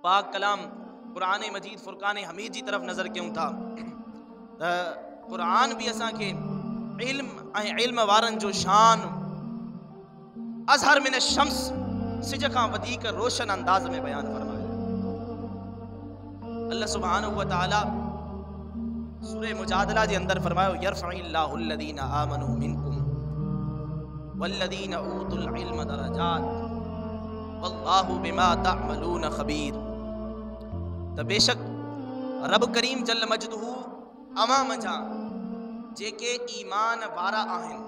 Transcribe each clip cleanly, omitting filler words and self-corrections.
पाक कलाम कुरान मजीद फुरकान हमीद जी तरफ नज़र क्यों था त कुरान भी असां के इल्म ऐं इल्म वारन जो शान अज़हर मिन शम्स सिज खां वधीक रोशन अंदाज में बयान फरमायो। अल्लाह सुब्हानहु व तआला सूरह मुजादला जे अंदर फरमायो यरफ़इल्लाहु अल्लज़ीना आमनू मिनकुम वल्लज़ीना ऊतुल इल्म दरजात वल्लाहु बिमा तअमलून खबीर। त बेशक रब करीम जल मजदहू अमा मजा जेके ईमान वारा आहिनि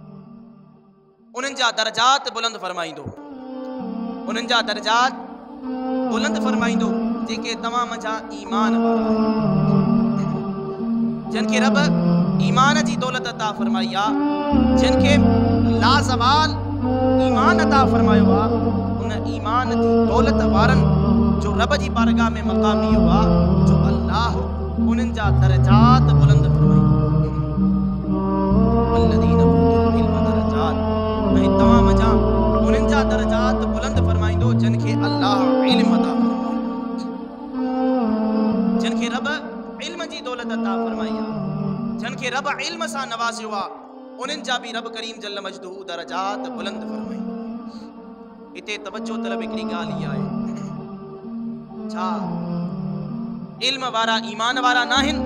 उन्हनि जा दर्जात बुलंद फरमाईंदो, उन्हनि जा दर्जात बुलंद फरमाईंदो जेके तमाम मजा ईमान वारा आहिनि, जिन खे रब ईमान जी दौलत अता फरमाई आहे, जिन खे लाज़वाल ईमान अता फरमायो आहे, उन ईमान जी दौलत वारनि जो रब जी बारगाह में मक़ाम इहो आहे जो अल्लाह उन्हनि जा दर्जात बुलंद फरमाईंदो। वल्लज़ीना ऊतुल इल्म दरजात, ऐं तमाम जा उन्हनि जा दर्जात बुलंद फरमाईंदो जिन खे अल्लाह इल्म अता फरमायो, जिन खे रब इल्म जी दौलत अता फरमाई आहे, जिन खे रब इल्म सां नवाज़ियो आहे, उन्हनि जा बि रब करीम जल मजदहू दर्जात बुलंद फरमाईंदो। हिते तवज्जो तलब हिकिड़ी ॻाल्हि इहा आहे, छा इल्म वारा ईमान वारा नाहिनि?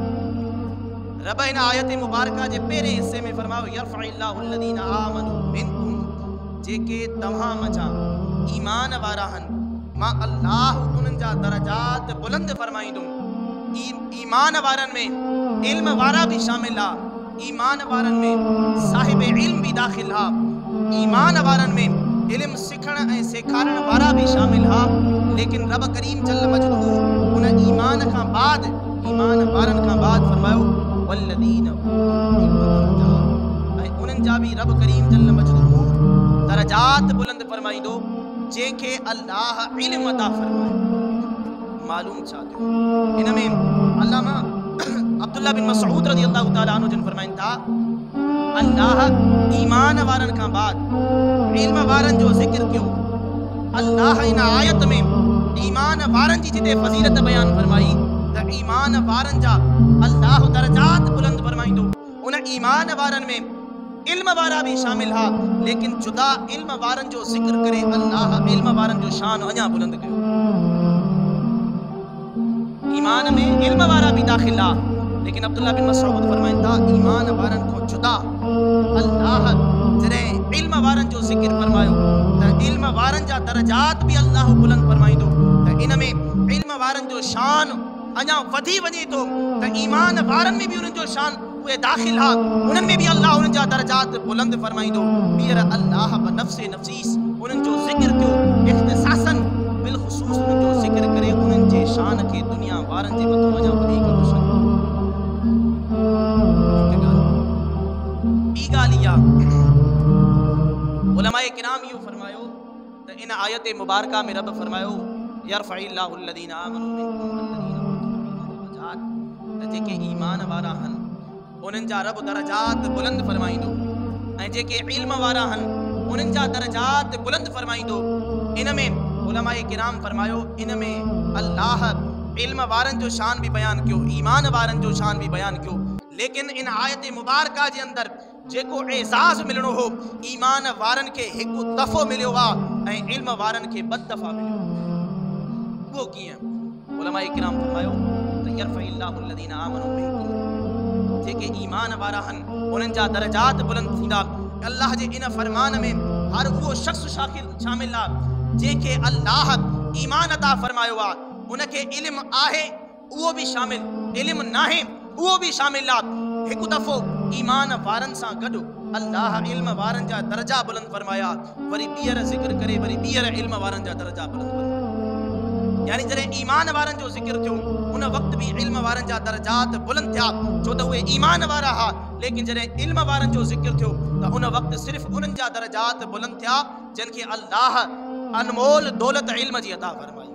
रब इन आयत मुबारका जे पहिरें हिस्से में फरमायो यरफ़इल्लाहु अल्लज़ीना आमनू मिनकुम, जेके तव्हां मजा ईमान वारा आहिनि मां अल्लाह उन्हनि जा दर्जात बुलंद फरमाईंदुमि। ईमान वारनि में इल्म वारा भी शामिल आहे, ईमान वारनि में साहिब इल्म भी दाखिल आहे, ईमान वारनि में इल्म सिखण ऐं सेखारण वारा भी शामिल आहे। लेकिन रब करीम जल मजदहू उन ईमान खां बाद, ईमान वारनि खां बाद फरमायो वल्लज़ीना ऊतुल इल्म दरजात, ऐं उन्हनि जा भी रब करीम जल मजदहू दर्जात बुलंद फरमाईंदो जंहिंखे अल्लाह इल्म अता फरमाए। मालूम छा थियो इन में? अल्लामा अब्दुल्ला बिन मसऊद रज़ियल्लाहु तआला अन्हु जन फरमाइनि था अल्लाह ईमान वारनि खां बाद इल्म वारनि जो ज़िक्र कयो। अल्लाह इन आयत में ईमान वारनि जी जिते फज़ीलत बयान फरमाई त ईमान वारनि जा अल्लाह दर्जात बुलंद फरमाईंदो। उन ईमान वारनि में इल्म वारा भी शामिल हा, लेकिन जुदा इल्म वारनि जो ज़िक्र करे अल्लाह इल्म वारनि जो शान अञा बुलंद कयो। ईमान में इल्म वारा भी दाखिल आहे, लेकिन अब्दुल्ला बिन मसऊद फरमाइनि था ईमान वारनि खां जुदा अल्लाह जॾहिं इल्म वारनि जो ज़िक्र फरमायो त इल्म वारनि जा दर्जात भी अल्लाह बुलंद फरमाईंदो। त इन में इल्म वारनि जो शान अञा वधी वञे थो त ईमान वारनि में भी उन्हनि जो शान उहे दाखिल हा, उन्हनि में भी अल्लाह उन्हनि जा दर्जात बुलंद फरमाईंदो। ॿीहर अल्लाह बनफ़्से नफ़ीस उन्हनि जो ज़िक्र कयो, इख़्तिसासन बिलख़ुसूस उन्हनि जो ज़िक्र करे उन्हनि जे शान खे दुनिया वारनि जे मथां अञा वधीक रोशन। ॿी ॻाल्हि इहा, उलमाए किराम इहो फरमायो त इन आयत मुबारका में रब फरमायो यरफ़इल्लाहु अल्लज़ीना आमनू मिनकुम वल्लज़ीना ऊतुल इल्म दरजात, त जेके ईमान वारा आहिनि उन्हनि जा रब दर्जात बुलंद फरमाईंदो, ऐं जेके इल्म वारा आहिनि उन्हनि जा दर्जात बुलंद फरमाईंदो। इन में उलमाए किराम फरमायो इन में अल्लाह इल्म वारनि जो शान भी बयान कयो, ईमान वारनि जो शान भी बयान कयो, लेकिन इन आयत मुबारका जे अंदर जेको एज़ाज़ मिलणो हो ईमान वारनि खे हिकु दफ़ो मिलियो आहे ऐं इल्म वारनि खे ॿ दफ़ा मिलियो। उहो कीअं? उलमाए किराम फरमायो त यरफ़इल्लाहु अल्लज़ीना आमनू मिनकुम, जेके ईमान वारा आहिनि उन्हनि जा दर्जात बुलंद थींदा। अल्लाह जे इन फरमान में हर उहो शख़्स शामिल आहे जंहिंखे अल्लाह ईमान अता फरमायो आहे, उनखे इल्म आहे उहो भी शामिल, इल्म नाहे उहो भी शामिल आहे। हिकु दफ़ो ईमान वारनि सां गॾु अल्लाह इल्म वारनि जा दर्जा बुलंद फरमाया, वरी ॿीहर ज़िक्र करे वरी ॿीहर इल्म वारनि जा दर्जा बुलंद फरमाया। यानी जॾहिं ईमान वारनि जो ज़िक्र थियो उन वक़्त भी इल्म वारनि जा दर्जात बुलंद थिया छो त उहे ईमान वारा हा, लेकिन जॾहिं इल्म वारनि जो ज़िक्र थियो त उन वक़्त सिर्फ़ उन्हनि जा दर्जात बुलंद थिया जिन खे अल्लाह अनमोल दौलत इल्म जी अता फरमाई।